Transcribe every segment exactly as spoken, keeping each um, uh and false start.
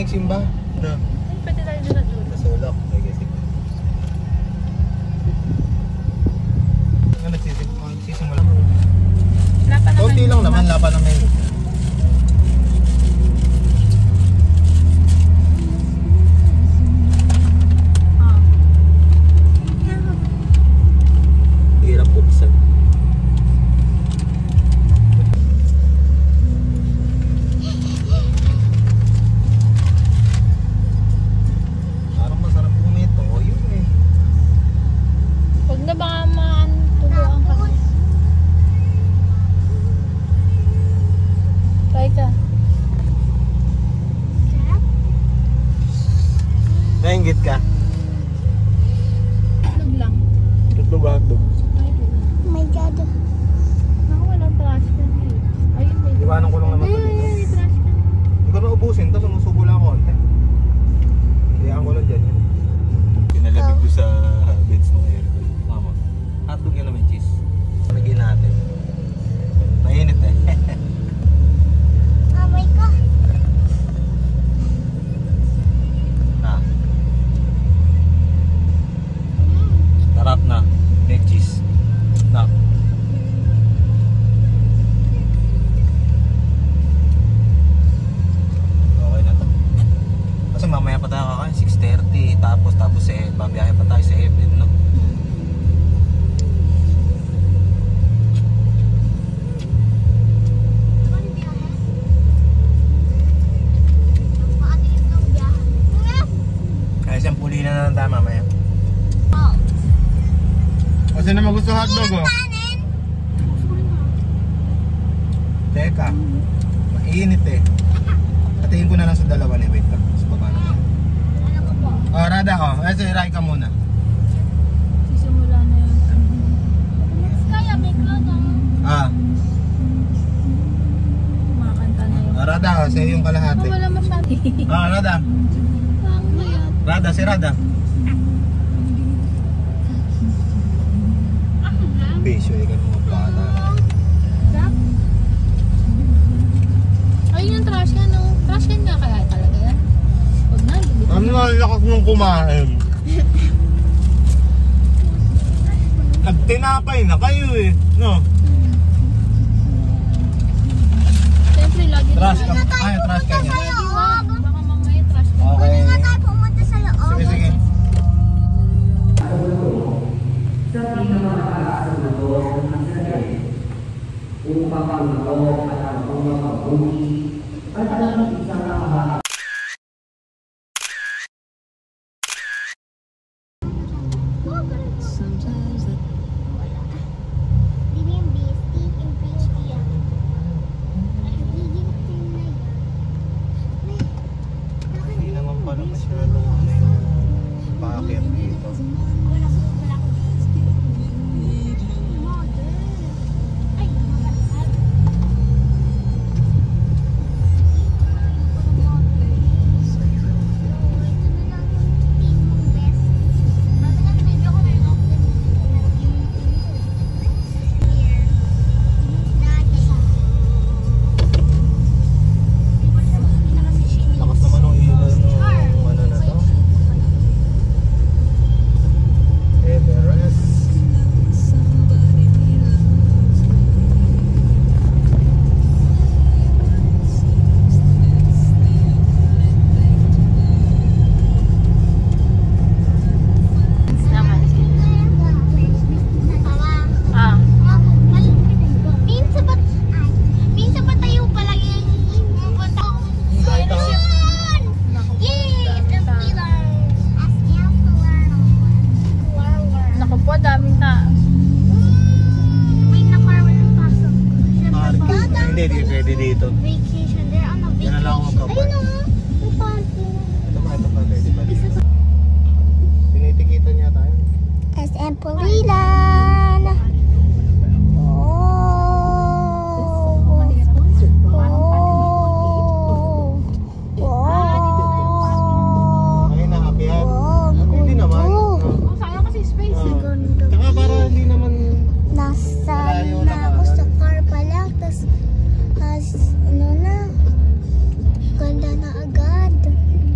magsimba. Na. Ay, pwede tayo doon sa dulo. Nasulak. Nga nagsisimula mo. Lapan naman. Kunti lang naman, lapan naman yun. Hirap buksan. Parang masarap bumito. O yun eh. Huwag na baka man-tubuan ka. Try ka. Nainggit ka? Itlog lang. Tutlog ba ito? My God. Naku, walang trash can eh. Ayun, may Iwanan ko lang naman ito dito. may trash can. Hindi ko na ubusin ito, sumusubo lang ako konti. Kayaan ko lang dyan yun. Pinalabig ko sa beds ng aircon. Mama, hotdog yan naman cheese. Lagyan natin. Mainit eh. Amay ko. Ah. Tarap na. May cheese. Na. Okay na to. Kasi mamaya pa tayo kakain, six thirty. Tapos, tapos eh, babiyahe pa tayo sa seven, no? Ano biyahe? Paano yung nang biyahe? Kaya siyang pulinan na lang tayo mamaya. Oh. Kasi naman gusto hotdog, oh. Kanin? Teka, mainit eh. Hatiin ko na lang sa dalawa ni wait lang. Sa baba na. Ano ko po? Oh, Rada, oh. Eh, so, iray ka muna. Sisimula na yun. Kaya may klodo. Ah, Kumakanta na yun. ah, Rada, oh. Sa'yo yung kalahati. Oh, wala masyado. Ah, Rada. Ang mayat. Rada, si Rada. Bisyo, eh, ganun mga bata. Stop. Ayun yung trash can, no? Trash can nga kaya talaga yan. Huwag na, bibili. Ano na lakas mong kumain? Nagtinapay na kayo eh. No? Siyempre, lagi Trash na. ka. Ay, trash ka niya. Lagi wag. Baka mamaya trash can. Okay. Pwede nga tayo pumunta sa loob. Sige, sige. sa pinakamataas na lugar ng Israel upang maglaro at ang mga pagbuhi at ang isang nakahanga. Hindi yung beastie, yung beastie yan. Nagiging thing na yan. Hindi naman pala masyadong ano yung packet dito. Wala ko, wala ko. Mother. Ay, mabalasal. Lakas naman ng ilaw ng ano na to. Everest. Naman. Ah. Minsan ba, minsan ba tayo palagi yung pupunta? Kahit ako. Yay! It's a pillar. As if to learn. Learn. Naku po, daming ta. May na-car walang pasok. Ah, Siyempre pa. hindi, hindi pwede dito. Vacation. They're on a Yan na lang ako vacation. magkapark. Ayun o. May parking. Ito pa, ito pa, pwede pa dito. Tinitikitan niya tayo. S M Pulilan. Oh. Oh. Ay, nakapihan. Oh. Ako hindi naman. Oh. Oh, sayang kasi space. Ah. Tsaka para hindi naman Nasa Malayo na na ako ka. sa car pa lang. Tapos, as, ano na, ganda na agad.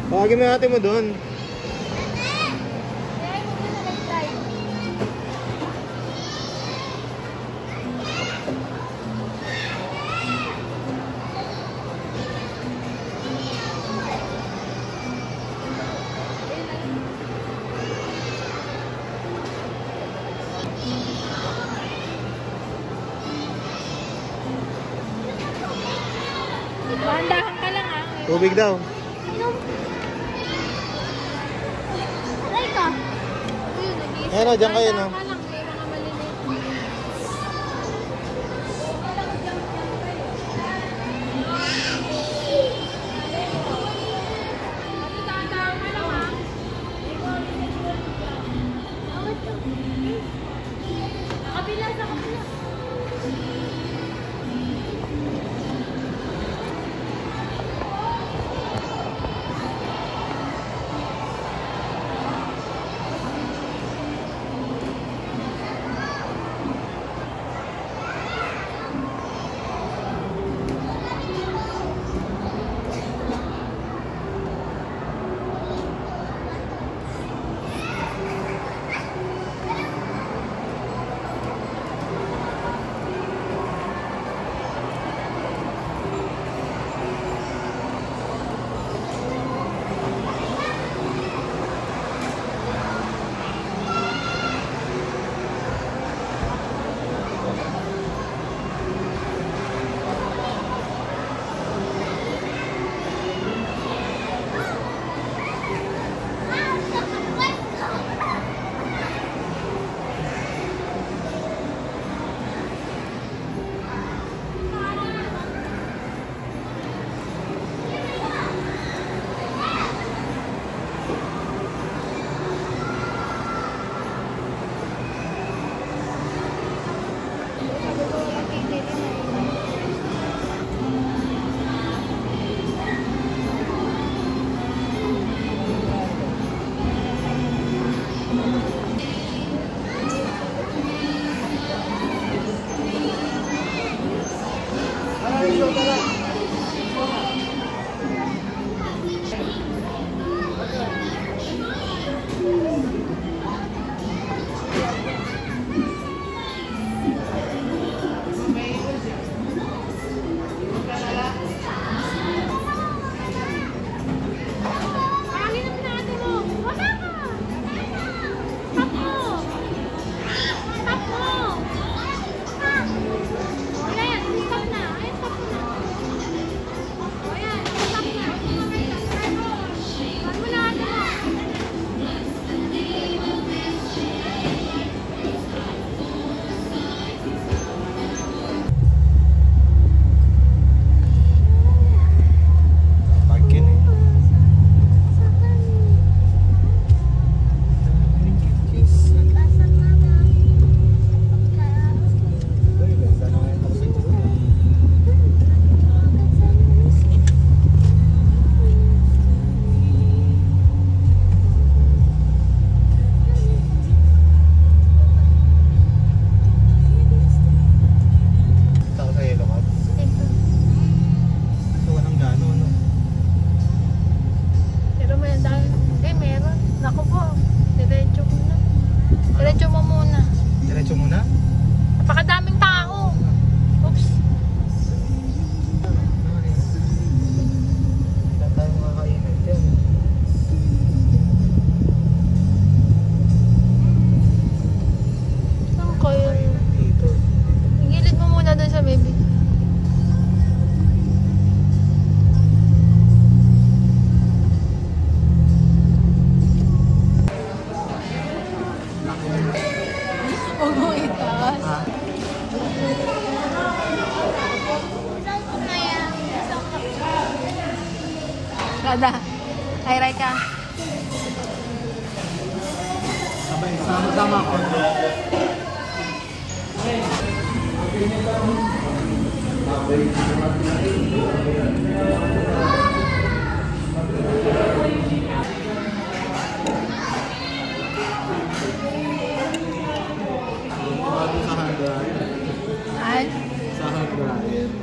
Tawagin mo yung ate mo doon. Kaya mo na nag-drive. Dahan-dahan ka lang ah. Tubig daw. Inom. Aray ka. Ayun, nag-iisip. Ayan o, dyan kayo no. Dahan-dahan ka lang, may mga maliliit. Dahan-dahan ka lang ah. Kabila sa kabila. Kada. Ay, ka. Sabay, sama-sama ako. Ay? Sa hagdayan.